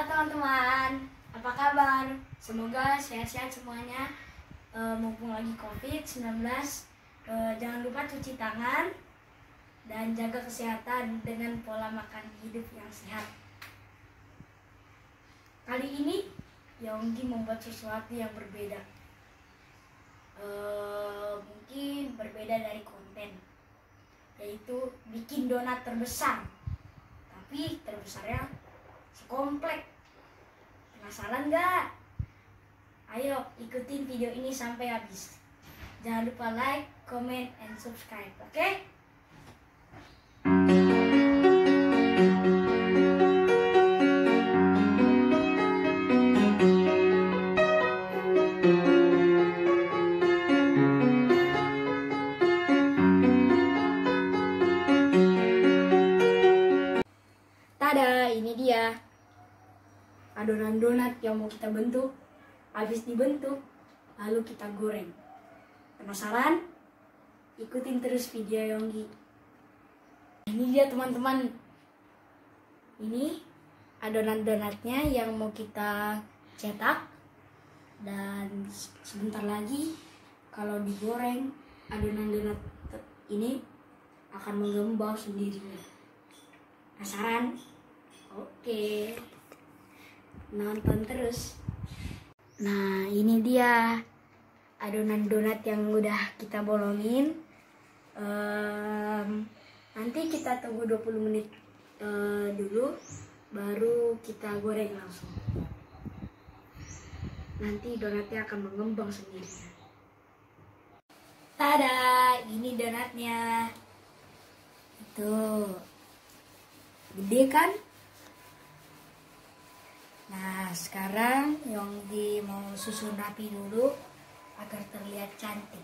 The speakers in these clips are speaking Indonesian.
teman-teman, apa kabar? Semoga sehat-sehat semuanya. Mumpung lagi COVID-19, jangan lupa cuci tangan dan jaga kesehatan dengan pola makan hidup yang sehat. Kali ini Yonggi membuat sesuatu yang berbeda. Mungkin berbeda dari konten, yaitu bikin donat terbesar. Tapi terbesarnya sekomplek. Penasaran nggak? Ayo ikutin video ini sampai habis. Jangan lupa like, comment, and subscribe, oke? Tada, ini dia adonan donat yang mau kita bentuk. Habis dibentuk, lalu kita goreng. Penasaran? Ikutin terus video Yonggi. Ini dia teman-teman. Ini adonan donatnya yang mau kita cetak. Dan sebentar lagi kalau digoreng, adonan donat ini akan mengembang sendirinya. Penasaran? Oke, nonton terus. Nah, ini dia adonan donat yang udah kita bolongin. Nanti kita tunggu 20 menit dulu, baru kita goreng langsung. Nanti donatnya akan mengembang sendirinya. Tada, ini donatnya. Itu gede kan? Nah, sekarang Yonggi mau susun rapi dulu agar terlihat cantik.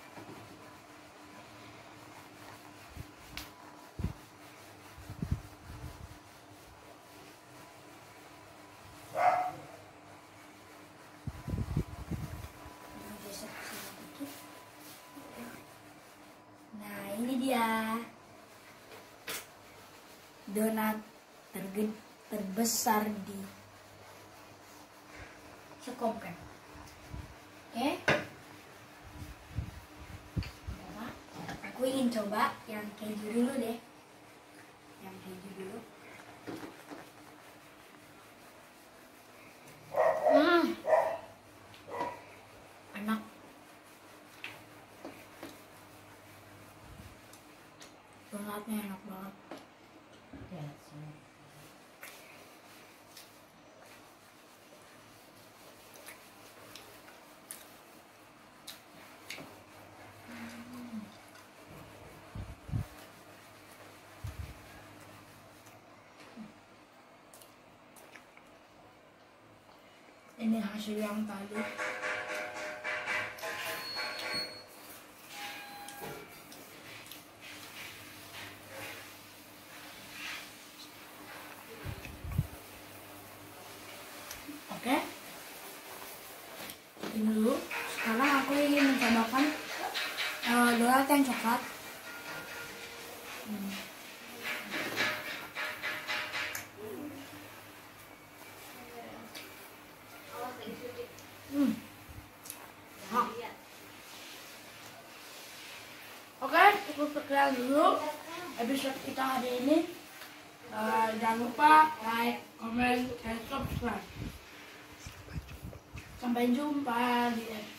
Nah, ini dia donat terbesar di sekomplek. Oke. Aku ingin coba yang keju dulu deh. Yang keju dulu. Enak. Donatnya enak banget. Ini hasil yang tadi. Oke. Ini dulu. Sekarang aku ingin mencobakan donat yang coklat. Oke, cukup sekian dulu episode kita hari ini. Jangan lupa like, comment, dan subscribe. Sampai jumpa di episode